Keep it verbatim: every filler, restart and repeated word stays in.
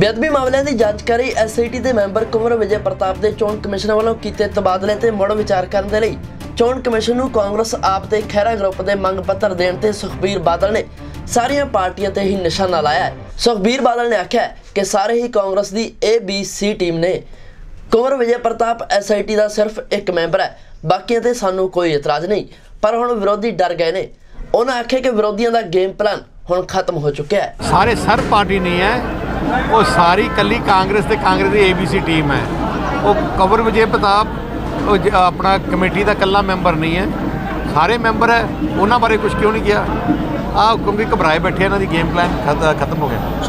ਬੇਅਦਬੀ ਮਾਮਲਿਆਂ ਦੀ ਜਾਂਚ ਕਰ ਰਹੀ ਐਸ ਆਈ ਟੀ ਦੇ ਮੈਂਬਰ ਕੁੰਵਰ ਵਿਜੇ ਪ੍ਰਤਾਪ ਦੇ ਚੋਣ ਕਮਿਸ਼ਨ ਵੱਲੋਂ ਕੀਤੇ ਤਬਾਦਲੇ ਤੇ ਮੁੜ ਵਿਚਾਰ ਕਰਨ ਦੇ ਲਈ ਚੋਣ ਕਮਿਸ਼ਨ ਨੂੰ ਕਾਂਗਰਸ ਆਪ ਤੇ ਖਹਿਰਾ ਗਰੁੱਪ ਦੇ ਮੰਗ ਪੱਤਰ ਦੇਣ ਤੇ ਸੁਖਬੀਰ ਬਾਦਲ ਨੇ ਸਾਰੀਆਂ ਪਾਰਟੀਆਂ ਤੇ ਹੀ ਨਿਸ਼ਾਨਾ ਲਾਇਆ ਹੈ। ਸੁਖਬੀਰ ਬਾਦਲ ਨੇ ਆਖਿਆ ਕਿ ਸਾਰੇ ਹੀ ਕਾਂਗਰਸ ਦੀ ਏ ਬੀ ਸੀ ਟੀਮ ਨੇ Kunwar Vijay Pratap S I T ਦਾ ਸਿਰਫ ਇੱਕ ਮੈਂਬਰ है, ਬਾਕੀਆਂ ਤੇ ਸਾਨੂੰ ਕੋਈ ਇਤਰਾਜ਼ नहीं, पर हुण विरोधी डर गए ने। उन्होंने आख्या कि विरोधियों का गेम प्लान हुण खत्म हो चुका है। सारे सर पार्टी नहीं है, वो सारी कली कांग्रेस ते कांग्रेस की ए बी सी टीम है। वो कुंवर विजय प्रताप अपना कमेटी का कला मैंबर नहीं है, सारे मैंबर है। उन्होंने बारे कुछ क्यों नहीं किया? आ क्योंकि घबराए बैठे, इन्हों की गेम प्लान खत्म हो गया।